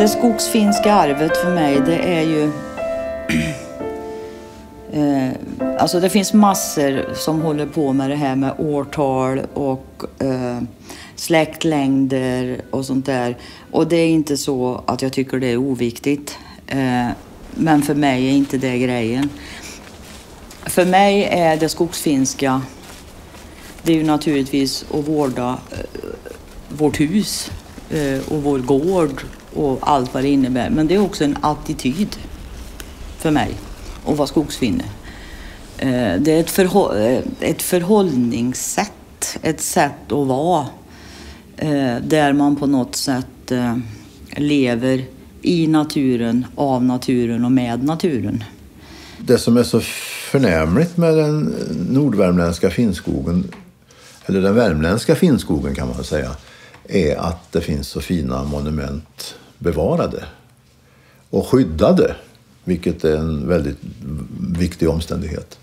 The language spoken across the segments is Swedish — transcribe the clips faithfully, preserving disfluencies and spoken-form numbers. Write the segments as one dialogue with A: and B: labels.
A: Det skogsfinska arvet för mig, det är ju... eh, alltså det finns massor som håller på med det här med årtal och eh, släktlängder och sånt där. Och det är inte så att jag tycker det är oviktigt. Eh, men för mig är inte det grejen. För mig är det skogsfinska, det är ju naturligtvis att vårda eh, vårt hus eh, och vår gård och allt vad det innebär. Men det är också en attityd för mig att vara skogsfinne. Eh, det är ett, förhå- ett förhållningssätt, ett sätt att vara eh, där man på något sätt eh, lever i naturen, av naturen och med naturen.
B: Det som är så förnämligt med den nordvärmländska finnskogen, eller den värmländska finnskogen kan man säga, är att det finns så fina monument bevarade och skyddade, vilket är en väldigt viktig omständighet.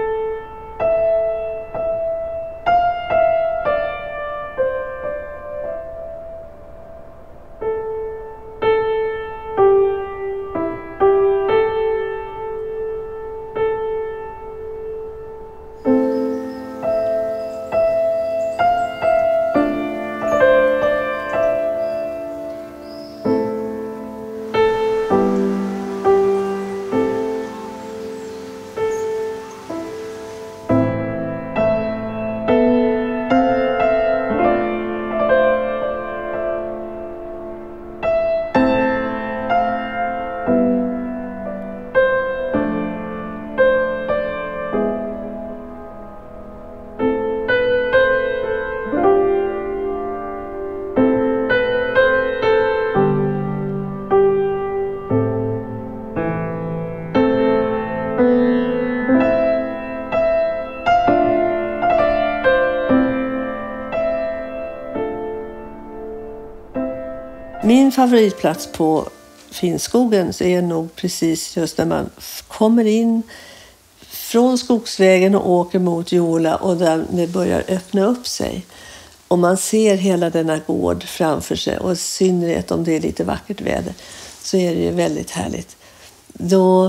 C: Min favoritplats på Finnskogen så är nog precis just när man kommer in från skogsvägen och åker mot Jola och där det börjar öppna upp sig. Och man ser hela denna gård framför sig, och i synnerhet om det är lite vackert väder så är det ju väldigt härligt. Då,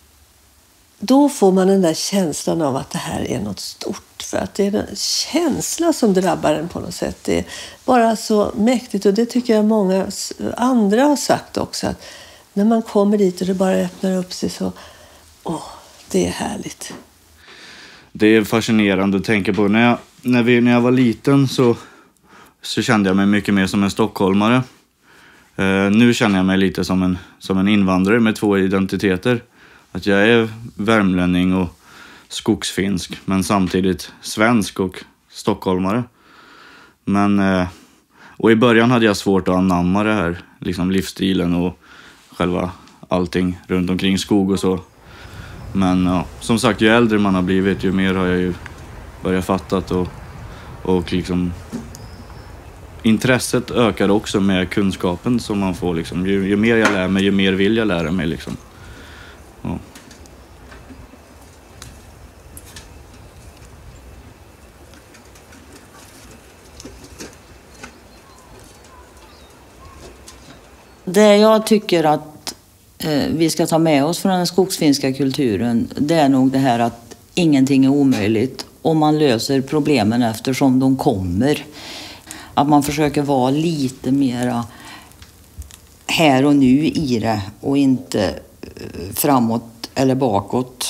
C: då får man den där känslan av att det här är något stort. För att det är en känsla som drabbar en på något sätt. Det är bara så mäktigt, och det tycker jag många andra har sagt också. Att när man kommer dit och det bara öppnar upp sig så, åh, det är härligt.
D: Det är fascinerande att tänka på. När jag, när vi, när jag var liten så, så kände jag mig mycket mer som en stockholmare. Uh, nu känner jag mig lite som en, som en invandrare med två identiteter. Att jag är värmlänning och skogsfinsk, men samtidigt svensk och stockholmare. Men uh, och i början hade jag svårt att anamma det här, liksom livsstilen och själva allting runt omkring skog och så. Men ja, som sagt, ju äldre man har blivit, ju mer har jag ju börjat fattat, och, och liksom intresset ökar också med kunskapen som man får. Liksom. Ju, ju mer jag lär mig, ju mer vill jag lära mig. Liksom. Ja.
A: Det jag tycker att eh, vi ska ta med oss från den skogsfinska kulturen, det är nog det här att ingenting är omöjligt om man löser problemen eftersom de kommer. Att man försöker vara lite mera här och nu i det och inte framåt eller bakåt.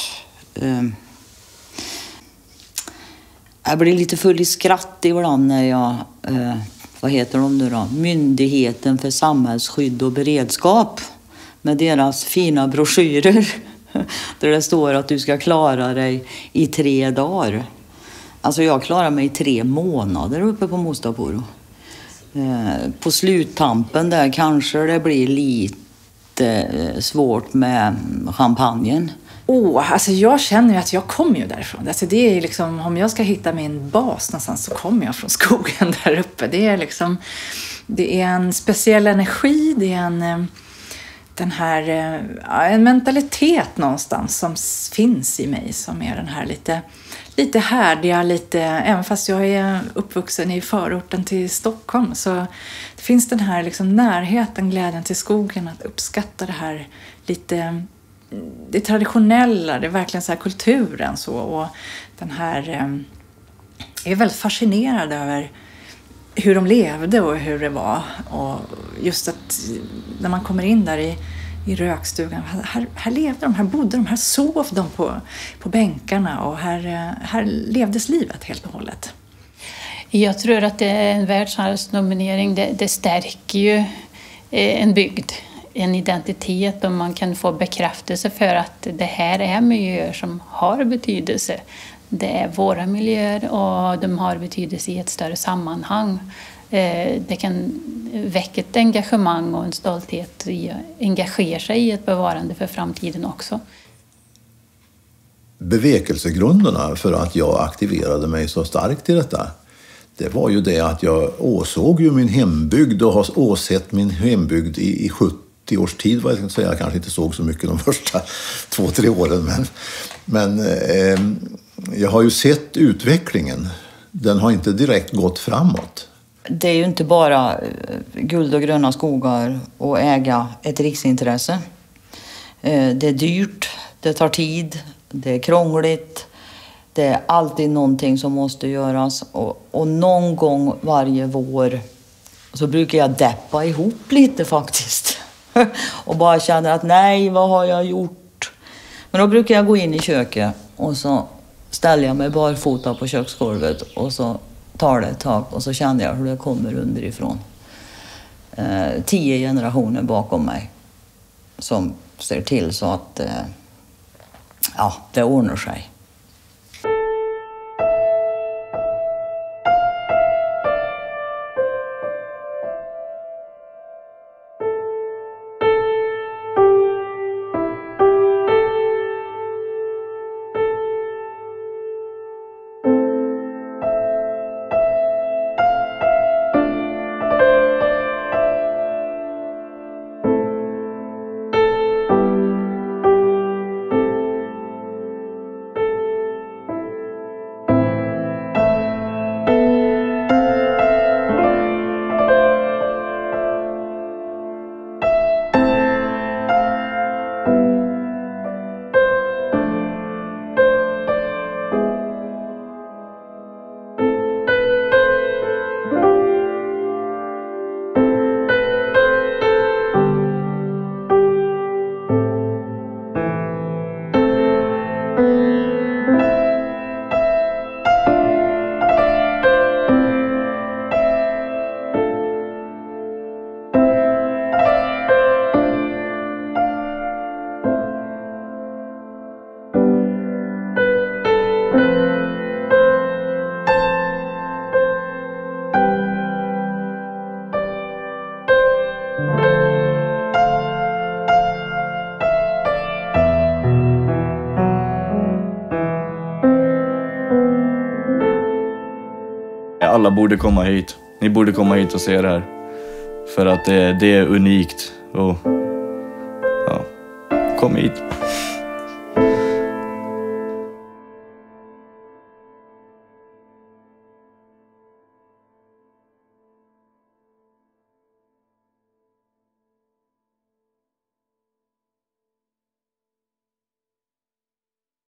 A: Jag blir lite full i skratt ibland när jag, vad heter de nu då? Myndigheten för samhällsskydd och beredskap med deras fina broschyrer där det står att du ska klara dig i tre dagar. Alltså jag klarar mig i tre månader uppe på Mostapuro. Eh, på sluttampen där kanske det blir lite svårt med champagnen.
E: Oh, alltså jag känner ju att jag kommer ju därifrån. Alltså det är liksom, om jag ska hitta min bas någonstans så kommer jag från skogen där uppe. Det är liksom, det är en speciell energi, det är en, den här, en mentalitet någonstans som finns i mig som är den här lite lite härdiga, lite, även fast jag är uppvuxen i förorten till Stockholm, så det finns den här liksom närheten, glädjen till skogen, att uppskatta det här lite, det traditionella, det är verkligen så här kulturen så, och den här, jag är väldigt fascinerad över hur de levde och hur det var, och just att när man kommer in där i i rökstugan. Här, här levde de, här bodde de, här sov de på, på bänkarna, och här, här levdes livet helt och hållet.
F: Jag tror att det är en världsarvsnominering. Det, det stärker ju en bygd, en identitet, och man kan få bekräftelse för att det här är miljöer som har betydelse. Det är våra miljöer och de har betydelse i ett större sammanhang. Det kan väcka ett engagemang och en stolthet i att engagera sig i ett bevarande för framtiden också.
B: Bevekelsegrunderna för att jag aktiverade mig så starkt i detta, det var ju det att jag åsåg ju min hembygd och har åsett min hembygd i, i sjuttio års tid. Vad jag ska säga. Jag kanske inte såg så mycket de första två, tre åren, men, men eh, jag har ju sett utvecklingen. Den har inte direkt gått framåt.
A: Det är ju inte bara guld och gröna skogar och äga ett riksintresse. Det är dyrt, det tar tid, det är krångligt. Det är alltid någonting som måste göras. Och, och någon gång varje vår så brukar jag deppa ihop lite faktiskt. Och bara känna att nej, vad har jag gjort? Men då brukar jag gå in i köket och så ställer jag mig barfota på köksgolvet och så tar det ett tag, och så känner jag hur det kommer underifrån. Eh, tio generationer bakom mig som ser till så att eh, ja, det ordnar sig.
D: Alla borde komma hit. Ni borde komma hit och se det här. För att det, det är unikt. Och ja, kom hit.